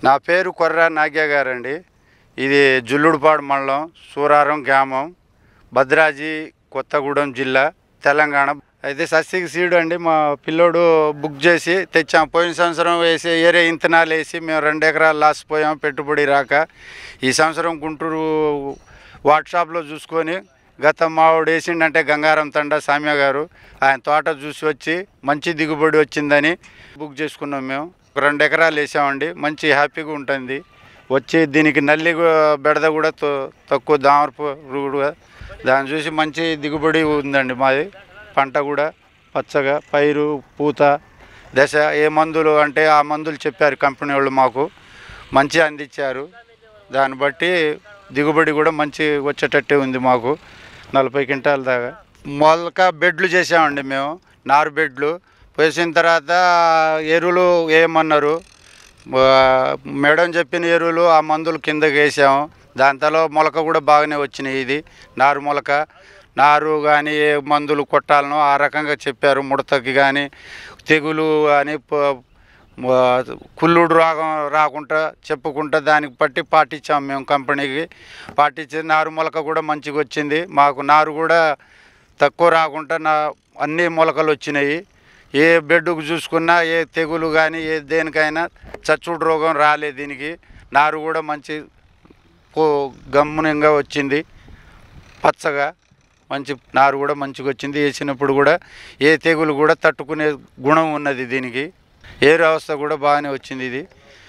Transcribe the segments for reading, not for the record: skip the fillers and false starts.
నా పేరు కొర్ర నాగ్య గారండి. ఇది జుల్లుడుపాడు మండలం, సూరారం గ్రామం, భద్రాజీ కొత్తగూడెం జిల్లా, తెలంగాణ. అయితే స్వస్తిక్ సీడ్ అండి. మా పిల్లోడు బుక్ చేసి తెచ్చాం. పోయిన సంవత్సరం వేసి ఏరే ఇంతనాలు వేసి మేము 2 ఎకరాలు లాస్ పోయాం పెట్టుబడి రాక. ఈ సంవత్సరం గుంటూరు వాట్సాప్లో చూసుకొని గత మావాడు వేసిండంటే గంగారం తండ సామ్య గారు, ఆయన తోట చూసి వచ్చి మంచి దిగుబడి వచ్చిందని బుక్ చేసుకున్నాం. మేము 2 ఎకరాలు వేసామండి. మంచి హ్యాపీగా ఉంటుంది. వచ్చి దీనికి నల్లి బెడద కూడా తక్కువ, దామరపురుగుగా దాన్ని చూసి మంచి దిగుబడి ఉందండి. మాది పంట కూడా పచ్చగా, పైరు పూత దశ, ఏ మందులు అంటే ఆ మందులు చెప్పారు కంపెనీ వాళ్ళు, మాకు మంచి అందించారు. దాన్ని బట్టి దిగుబడి కూడా మంచి వచ్చేటట్టే ఉంది. మాకు 40 క్వింటాల దాకా. మొలక బెడ్లు చేసామండి మేము, నారు బెడ్లు వేసిన తర్వాత ఎరువులు వేయమన్నారు. మేడం చెప్పిన ఎరువులు ఆ మందులు కిందకి వేసాము. దాంతో మొలక కూడా బాగానే వచ్చినాయి. ఇది నారు మొలక, నారు కానీ ఏ మందులు కొట్టాలనో ఆ రకంగా చెప్పారు. ముడతకి కానీ తెగులు కానీ కుళ్ళుడు రాకుండా చెప్పుకుంటా దానికి బట్టి పాటించాము మేము. కంపెనీకి పాటించి నారు మొలక కూడా మంచిగా వచ్చింది. మాకు నారు కూడా తక్కువ రాకుండా అన్ని మొలకలు వచ్చినాయి. ఏ బెడ్డుకు చూసుకున్నా ఏ తెగులు కానీ ఏ దేనికైనా చచ్చుడు రోగం రాలేదు. దీనికి నారు కూడా మంచి గమ్మునంగా వచ్చింది, పచ్చగా మంచి నారు కూడా మంచిగా వచ్చింది. వేసినప్పుడు కూడా ఏ తెగులు కూడా తట్టుకునే గుణం ఉన్నది దీనికి. ఏరు అవస్థ కూడా బాగానే వచ్చింది. ఇది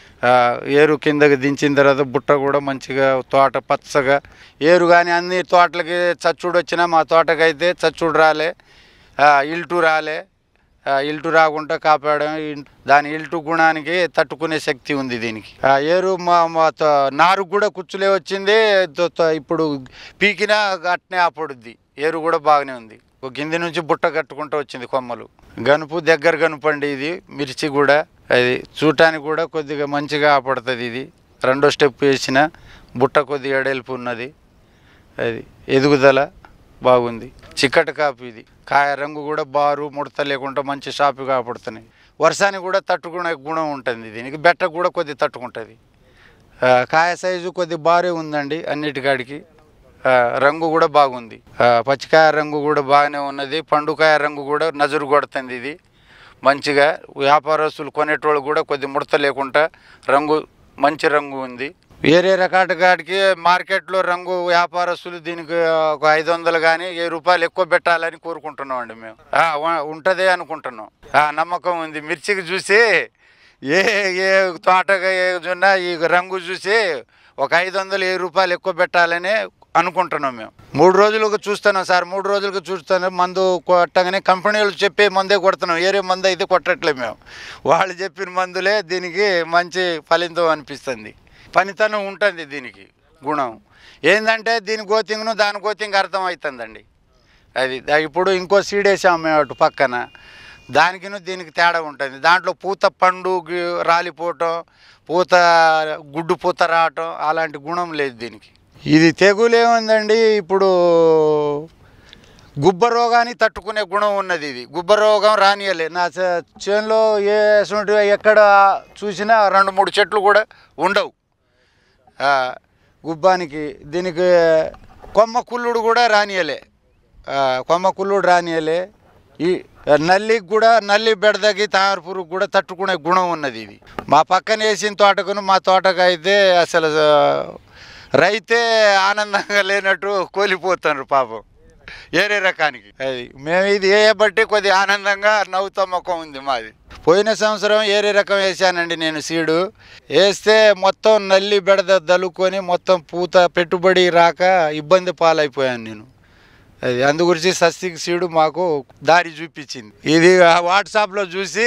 ఏరు కిందకి దించిన తర్వాత బుట్ట కూడా మంచిగా తోట పచ్చగా. ఏరు కానీ అన్ని తోటలకి చచ్చుడు వచ్చినా మా తోటకైతే చచ్చుడు రాలే, ఇల్టు రాలే. ఇల్టు రాకుండా కాపాడడం, దాని ఇల్టు గుణానికి తట్టుకునే శక్తి ఉంది దీనికి. ఏరు నారు కూడా కుచ్చులే వచ్చింది. ఇప్పుడు పీకినా అట్నే ఆపడుద్ది. ఏరు కూడా బాగానే ఉంది. కింది నుంచి బుట్ట కట్టుకుంటూ వచ్చింది కొమ్మలు. గనుపు దగ్గర గనుపు అండి ఇది. మిర్చి కూడా అది చూడటానికి కూడా కొద్దిగా మంచిగా ఆపడుతుంది. ఇది 2వ స్టెప్ వేసిన బుట్ట కొద్దిగా ఎడల్పు ఉన్నది. అది ఎదుగుదల బాగుంది. చిక్కటి కాపు ఇది. కాయ రంగు కూడా బారు ముడత లేకుండా మంచి షాపుగా పడుతున్నాయి. వర్షానికి కూడా తట్టుకునే గుణం ఉంటుంది దీనికి. బెట్ట కూడా కొద్ది తట్టుకుంటుంది. కాయ సైజు కొద్ది బారే ఉందండి అన్నిటికాడికి. రంగు కూడా బాగుంది. పచ్చికాయ రంగు కూడా బాగానే ఉన్నది. పండుకాయ రంగు కూడా నజరు కొడుతుంది. ఇది మంచిగా వ్యాపారస్తులు కొనేటోళ్ళు కూడా కొద్ది ముడత లేకుండా రంగు మంచి రంగు ఉంది. వేరే రకాల కాడికి మార్కెట్లో రంగు వ్యాపారస్తులు దీనికి ఒక 500 కానీ 1000 రూపాయలు ఎక్కువ పెట్టాలని కోరుకుంటున్నాం అండి మేము. ఉంటుంది అనుకుంటున్నాం. నమ్మకం ఉంది. మిర్చికి చూసి ఏ తోటగా ఏదున్నా ఈ రంగు చూసి ఒక 500-1000 రూపాయలు ఎక్కువ పెట్టాలని అనుకుంటున్నాం మేము. 3 రోజులుగా చూస్తున్నాం సార్. 3 రోజులుగా చూస్తున్నాం. మందు కొట్టగానే కంపెనీలు చెప్పే మందే కొడుతున్నాం. ఏరే మందు అయితే కొట్టట్లేదు మేము. వాళ్ళు చెప్పిన మందులే దీనికి మంచి ఫలితం అనిపిస్తుంది. పనితనం ఉంటుంది దీనికి. గుణం ఏంటంటే దీని గోతింగ్ను దాని గోతింగ్ అర్థమవుతుందండి. అది ఇప్పుడు ఇంకో సీడ్ వేసాము మేము అటు పక్కన. దానికిను దీనికి తేడా ఉంటుంది. దాంట్లో పూత పండు రాలిపోవటం, పూత గుడ్డు పూత రావటం అలాంటి గుణం లేదు దీనికి. ఇది తెగులు ఏముందండి, ఇప్పుడు గుబ్బ రోగాన్ని తట్టుకునే గుణం ఉన్నది. ఇది గుబ్బ రోగం రానియలే. నా చేనులో ఎక్కడ చూసినా 2-3 చెట్లు కూడా ఉండవు గుబ్బానికి. దీనికి కొమ్మ కుళ్ళుడు కూడా రానియలే. ఈ నల్లికి కూడా, నల్లి బెడదకి తామర పురుగు కూడా తట్టుకునే గుణం ఉన్నది ఇది. మా పక్కన వేసిన తోటకును మా తోటకు అయితే అసలు రైతే ఆనందంగా లేనట్టు కోలిపోతున్నారు పాపం. ఏరే రకానికి అది మేము ఇది వేయబట్టి కొద్ది ఆనందంగా నవ్వుతా ముఖం ఉంది మాది. పోయిన సంవత్సరం ఏరే రకం వేసానండి నేను. సీడు వేస్తే మొత్తం నల్లి బెడద దలుకొని మొత్తం పూత పెట్టుబడి రాక ఇబ్బంది పాలైపోయాను నేను. అది అందుగురించి స్వస్తిక్ సీడు మాకు దారి చూపించింది. ఇది వాట్సాప్లో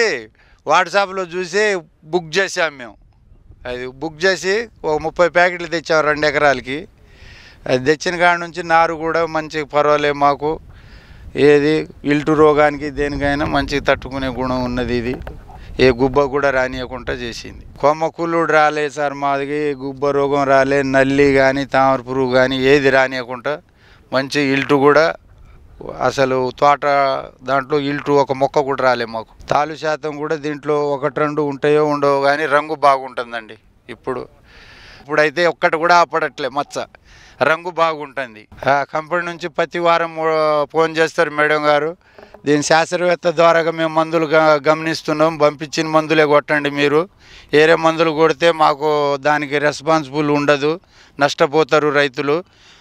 చూసి బుక్ చేసాం మేము. అది బుక్ చేసి ఒక 30 ప్యాకెట్లు తెచ్చాం 2 ఎకరాలకి. అది తెచ్చిన కాడ నుంచి నారు కూడా మంచి పర్వాలేదు మాకు. ఏది ఇల్టు రోగానికి దేనికైనా మంచిగా తట్టుకునే గుణం ఉన్నది. ఇది ఏ గుబ్బ కూడా రానియకుండా చేసింది. కొమ్మ కుళ్ళుడు రాలే సార్ మాది. గుబ్బ రోగం రాలే, నల్లి కానీ తామర పురుగు కానీ ఏది రానియకుండా మంచి ఇల్టు కూడా. అసలు తోట దాంట్లో ఇల్టు ఒక మొక్క కూడా రాలే మాకు. తాలు శాతం కూడా దీంట్లో 1-2 ఉంటాయో ఉండవో కానీ రంగు బాగుంటుందండి. ఇప్పుడైతే ఒక్కటి కూడా ఆపడట్లే మచ్చ, రంగు బాగుంటుంది. కంపెనీ నుంచి ప్రతి వారం ఫోన్ చేస్తారు మేడం గారు, దీని శాస్త్రవేత్త ద్వారాగా మేము మందులు గమనిస్తున్నాం, పంపించిన మందులే కొట్టండి, మీరు వేరే మందులు కొడితే మాకు దానికి రెస్పాన్సిబుల్ ఉండదు, నష్టపోతారు రైతులు,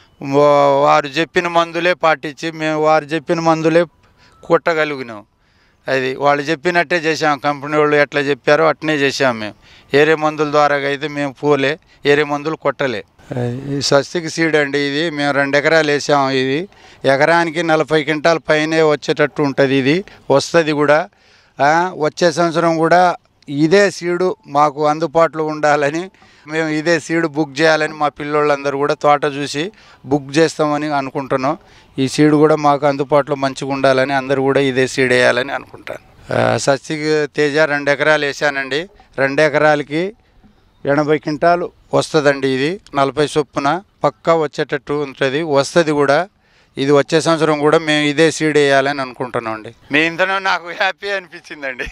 వారు చెప్పిన మందులే పాటించి మేము వారు చెప్పిన మందులే కొట్టగలిగినాం. అది వాళ్ళు చెప్పినట్టే చేసాం, కంపెనీ వాళ్ళు ఎట్లా చెప్పారో అట్నే చేసాం. మేము వేరే మందుల ద్వారా అయితే మేము పోలే, వేరే మందులు కొట్టలే. ఈ స్వస్తిక్ సీడ్ అండి, ఇది మేము 2 ఎకరాలు వేసాము. ఇది ఎకరానికి 40 క్వింటాల పైనే వచ్చేటట్టు ఉంటుంది. ఇది వస్తుంది కూడా. వచ్చే సంవత్సరం కూడా ఇదే సీడు మాకు అందుబాటులో ఉండాలని మేము ఇదే సీడ్ బుక్ చేయాలని మా పిల్లోళ్ళందరూ కూడా తోట చూసి బుక్ చేస్తామని అనుకుంటున్నాం. ఈ సీడ్ కూడా మాకు అందుబాటులో మంచిగా ఉండాలని అందరూ కూడా ఇదే సీడ్ వేయాలని అనుకుంటాను. స్వస్తిక్ తేజ 2 ఎకరాలు వేసానండి. 2 ఎకరాలకి 80 క్వింటాలు వస్తుందండి. ఇది 40 చొప్పున పక్కా వచ్చేటట్టు ఉంటుంది, వస్తుంది కూడా. ఇది వచ్చే సంవత్సరం కూడా మేము ఇదే సీడ్ వేయాలని అనుకుంటున్నాం అండి. మీ ఇంధనం నాకు హ్యాపీ అనిపించిందండి.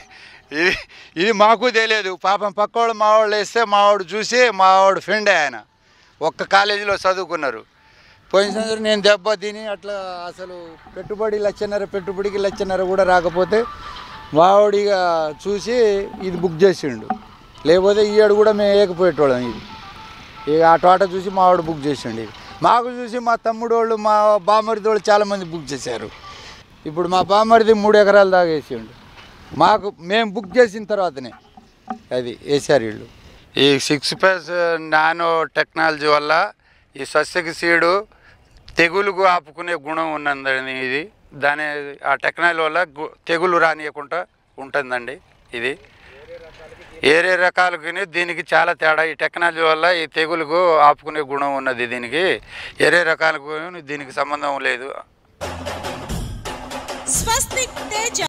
ఇది మాకు తెలియదు, పాపం పక్కవాళ్ళు మావాళ్ళు వేస్తే మావాడు చూసి మావాడు ఫ్రెండే, ఆయన ఒక్క కాలేజీలో చదువుకున్నారు. పోయిన సంవత్సరం నేను దెబ్బ తిని అట్లా అసలు పెట్టుబడికి లచ్చన్నర కూడా రాకపోతే మావాడిగా చూసి ఇది బుక్ చేసిండు, లేకపోతే ఈ ఏడు కూడా మేము వేయకపోయేటోళ్ళం. ఇది ఇక ఆ తోట చూసి మావాడు బుక్ చేసిండు. ఇది మాకు చూసి మా తమ్ముడు వాళ్ళు మా బామరిది వాళ్ళు చాలామంది బుక్ చేశారు. ఇప్పుడు మా బామరిది 3 ఎకరాల దాకా వేసిండు, మేము బుక్ చేసిన తర్వాతనే అది వేసారు వీళ్ళు. ఈ 6+ నానో టెక్నాలజీ వల్ల ఈ స్వస్తిక్ సీడు తెగులుకు ఆపుకునే గుణం ఉన్నదండి. ఇది ఆ టెక్నాలజీ వల్ల తెగులు రానియకుండా ఉంటుందండి. ఇది వేరే రకాలకి దీనికి చాలా తేడా. ఈ టెక్నాలజీ వల్ల ఈ తెగులుకు ఆపుకునే గుణం ఉన్నది దీనికి, వేరే రకాలకు దీనికి సంబంధం లేదు. స్వస్తిక్ తేజ.